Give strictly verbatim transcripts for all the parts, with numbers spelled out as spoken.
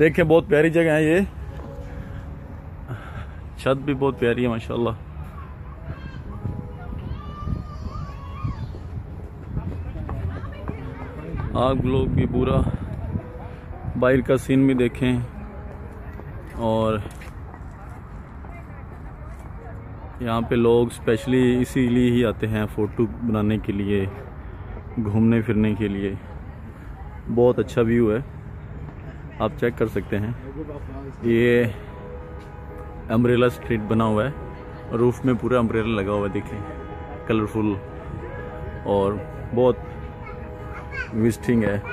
देखें बहुत प्यारी जगह है ये, छत भी बहुत प्यारी है माशाल्लाह। आप लोग भी पूरा बाहर का सीन भी देखें और यहाँ पे लोग स्पेशली इसीलिए ही आते हैं फ़ोटो बनाने के लिए, घूमने फिरने के लिए। बहुत अच्छा व्यू है, आप चेक कर सकते हैं। ये अम्ब्रेला स्ट्रीट बना हुआ है, रूफ में पूरा अम्ब्रेला लगा हुआ है, देखें कलरफुल और बहुत विजिटिंग है।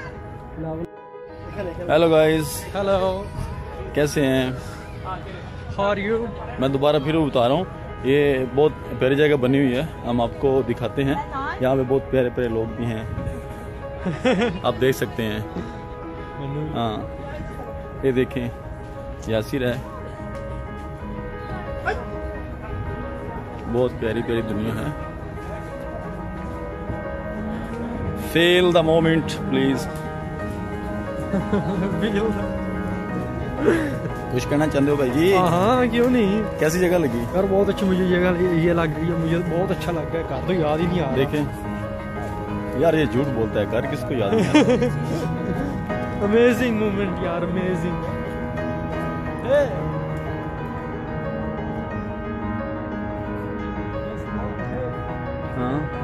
हेलो गाइस, हेलो, कैसे हैं? How are you? मैं दोबारा फिर बता रहा हूँ, ये बहुत प्यारी जगह बनी हुई है, हम आपको दिखाते हैं। यहाँ पे बहुत प्यारे प्यारे लोग भी हैं आप देख सकते हैं। हाँ ये देखें, यासिर है, बहुत प्यारी प्यारी दुनिया है। Feel the moment please. कुछ कहना चाहते हो भाई जी? हाँ क्यों नहीं, कैसी जगह लगी यार? बहुत अच्छी मुझे जगह ये लग रही है, मुझे बहुत अच्छा लग गया। घर तो याद ही नहीं आ रहा। देखें यार, ये झूठ बोलता है, घर किसको याद नहीं आता। अमेजिंग मोमेंट यार, अमेजिंग। हाँ